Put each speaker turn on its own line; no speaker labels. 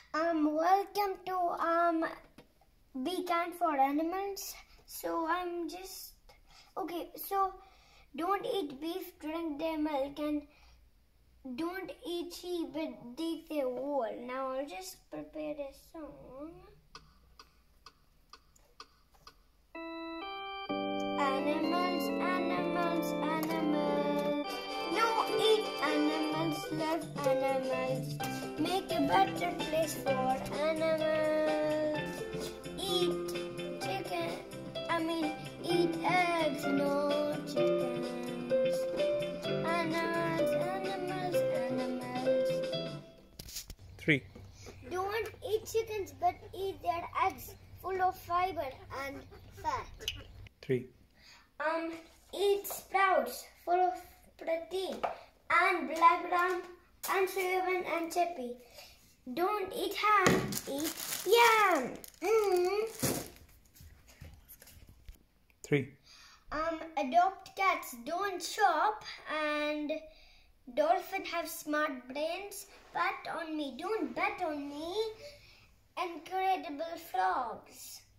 Welcome to Bkind2animals. So I'm just okay. So don't eat beef, drink their milk, and don't eat sheep, but dig their wool. Now I'll just prepare a song. Animals, animals, animals. No, eat animals, love animals. Make a better place for animals. Eat eat eggs, no chickens. Animals, animals, animals.
3.
Don't eat chickens, but eat their eggs, full of fiber and fat.
3.
Eat sprouts, full of protein and black gram and soybean and chippy. Don't eat ham, eat yam.
3.
Adopt cats, don't shop, and dolphins have smart brains. Bet on me, don't bet on me. Incredible frogs.